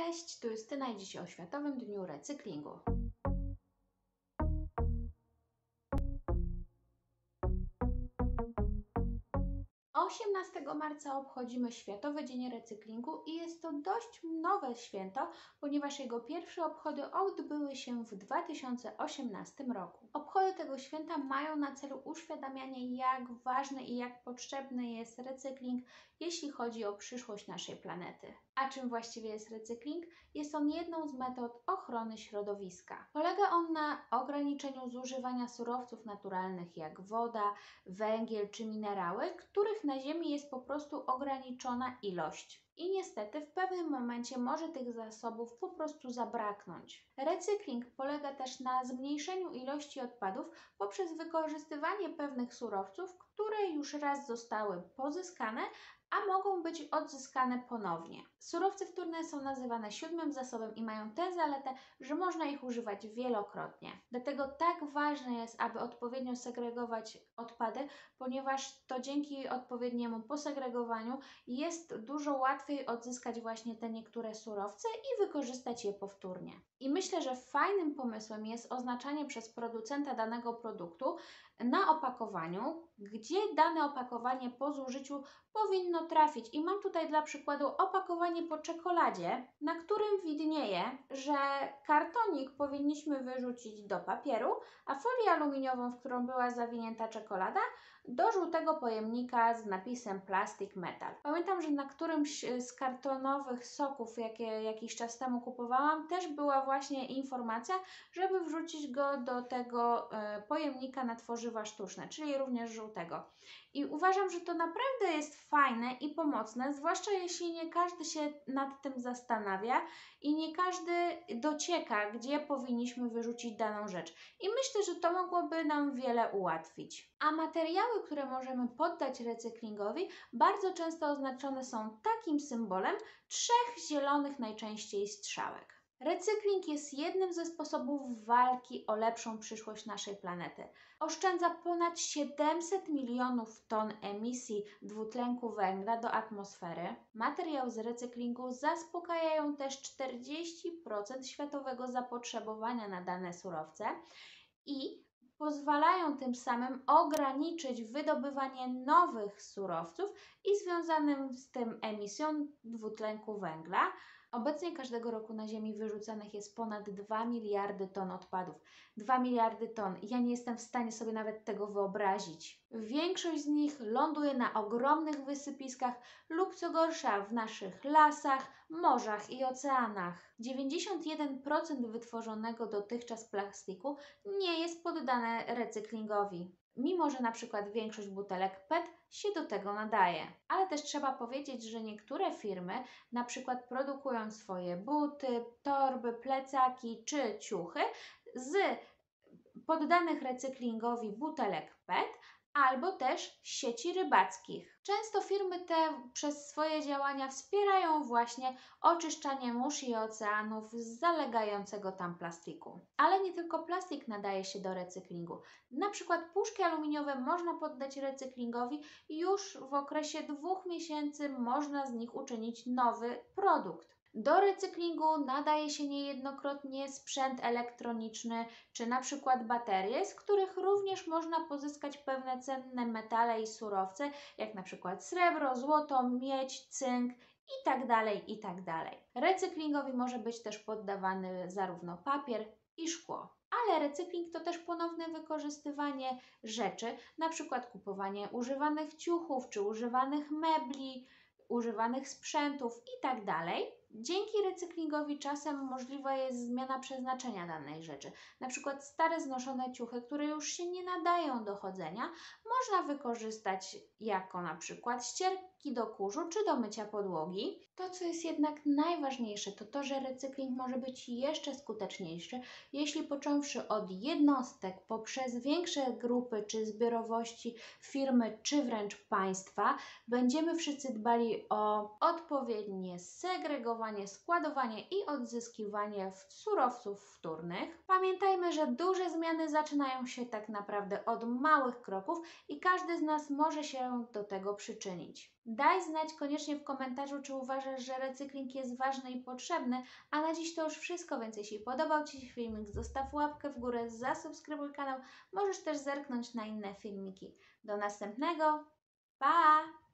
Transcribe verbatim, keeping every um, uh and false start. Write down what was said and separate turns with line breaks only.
Cześć, tu Justyna i dzisiaj o Światowym Dniu Recyklingu. osiemnastego marca obchodzimy Światowy Dzień Recyklingu i jest to dość nowe święto, ponieważ jego pierwsze obchody odbyły się w dwa tysiące osiemnastym roku. Obchody tego święta mają na celu uświadamianie, jak ważny i jak potrzebny jest recykling, jeśli chodzi o przyszłość naszej planety. A czym właściwie jest recykling? Jest on jedną z metod ochrony środowiska. Polega on na ograniczeniu zużywania surowców naturalnych jak woda, węgiel czy minerały, których na Ziemi jest po prostu ograniczona ilość. I niestety w pewnym momencie może tych zasobów po prostu zabraknąć. Recykling polega też na zmniejszeniu ilości odpadów poprzez wykorzystywanie pewnych surowców, które już raz zostały pozyskane, a mogą być odzyskane ponownie. Surowce wtórne są nazywane siódmym zasobem i mają tę zaletę, że można ich używać wielokrotnie. Dlatego tak ważne jest, aby odpowiednio segregować odpady, ponieważ to dzięki odpowiedniemu posegregowaniu jest dużo łatwiej odzyskać właśnie te niektóre surowce i wykorzystać je powtórnie. I myślę, że fajnym pomysłem jest oznaczanie przez producenta danego produktu na opakowaniu, gdzie dane opakowanie po zużyciu powinno trafić. I mam tutaj dla przykładu opakowanie po czekoladzie, na którym widnieje, że kartonik powinniśmy wyrzucić do papieru, a folię aluminiową, w którą była zawinięta czekolada, do żółtego pojemnika z napisem Plastic Metal. Pamiętam, że na którymś z kartonowych soków, jakie jakiś czas temu kupowałam, też była właśnie informacja, żeby wrzucić go do tego e, pojemnika na tworzywa sztuczne, czyli również żółtego. I uważam, że to naprawdę jest fajne i pomocne, zwłaszcza jeśli nie każdy się nad tym zastanawia i nie każdy docieka, gdzie powinniśmy wyrzucić daną rzecz. I myślę, że to mogłoby nam wiele ułatwić. A materiały, które możemy poddać recyklingowi, bardzo często oznaczone są takim symbolem trzech zielonych najczęściej strzałek. Recykling jest jednym ze sposobów walki o lepszą przyszłość naszej planety. Oszczędza ponad siedemset milionów ton emisji dwutlenku węgla do atmosfery. Materiały z recyklingu zaspokajają też czterdzieści procent światowego zapotrzebowania na dane surowce i pozwalają tym samym ograniczyć wydobywanie nowych surowców i związanym z tym emisją dwutlenku węgla. Obecnie każdego roku na Ziemi wyrzucanych jest ponad dwa miliardy ton odpadów. dwa miliardy ton. Ja nie jestem w stanie sobie nawet tego wyobrazić. Większość z nich ląduje na ogromnych wysypiskach lub co gorsza w naszych lasach, morzach i oceanach. dziewięćdziesiąt jeden procent wytworzonego dotychczas plastiku nie jest poddane recyklingowi. Mimo że na przykład większość butelek P E T się do tego nadaje. Ale też trzeba powiedzieć, że niektóre firmy na przykład produkują swoje buty, torby, plecaki czy ciuchy z poddanych recyklingowi butelek P E T albo też sieci rybackich. Często firmy te przez swoje działania wspierają właśnie oczyszczanie mórz i oceanów z zalegającego tam plastiku. Ale nie tylko plastik nadaje się do recyklingu. Na przykład puszki aluminiowe można poddać recyklingowi i już w okresie dwóch miesięcy można z nich uczynić nowy produkt. Do recyklingu nadaje się niejednokrotnie sprzęt elektroniczny, czy na przykład baterie, z których również można pozyskać pewne cenne metale i surowce, jak na przykład srebro, złoto, miedź, cynk itd., itd. Recyklingowi może być też poddawany zarówno papier i szkło. Ale recykling to też ponowne wykorzystywanie rzeczy, na przykład kupowanie używanych ciuchów, czy używanych mebli, używanych sprzętów itd. Dzięki recyklingowi czasem możliwa jest zmiana przeznaczenia danej rzeczy. Na przykład stare znoszone ciuchy, które już się nie nadają do chodzenia, można wykorzystać jako na przykład ścierki do kurzu czy do mycia podłogi. To, co jest jednak najważniejsze, to to, że recykling może być jeszcze skuteczniejszy, jeśli począwszy od jednostek poprzez większe grupy czy zbiorowości, firmy czy wręcz państwa, będziemy wszyscy dbali o odpowiednie segregowanie, składowanie i odzyskiwanie surowców wtórnych. Pamiętajmy, że duże zmiany zaczynają się tak naprawdę od małych kroków i każdy z nas może się do tego przyczynić. Daj znać koniecznie w komentarzu, czy uważasz, że recykling jest ważny i potrzebny. A na dziś to już wszystko, więc jeśli podobał Ci się filmik, zostaw łapkę w górę, zasubskrybuj kanał. Możesz też zerknąć na inne filmiki. Do następnego. Pa!